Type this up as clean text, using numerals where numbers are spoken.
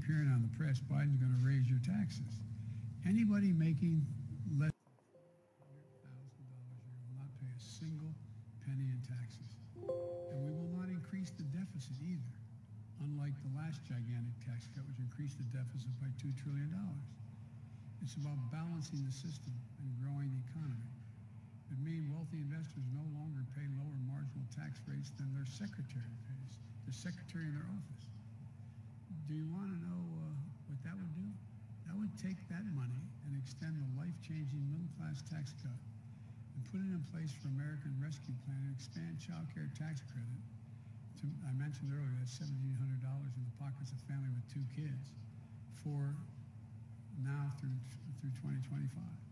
hearing on the press, Biden's going to raise your taxes. Anybody making less than $100,000 a year will not pay a single penny in taxes. And we will not increase the deficit either, unlike the last gigantic tax cut, which increased the deficit by $2 trillion. It's about balancing the system and growing the economy. It means wealthy investors no longer pay lower marginal tax rates than their secretary pays, the secretary in their office. Do you want to know what that would do? That would take that money and extend the life-changing middle-class tax cut and put it in place for American Rescue Plan and expand child care tax credit to, I mentioned earlier, that's $1,700 in the pockets of family with 2 kids for now through 2025.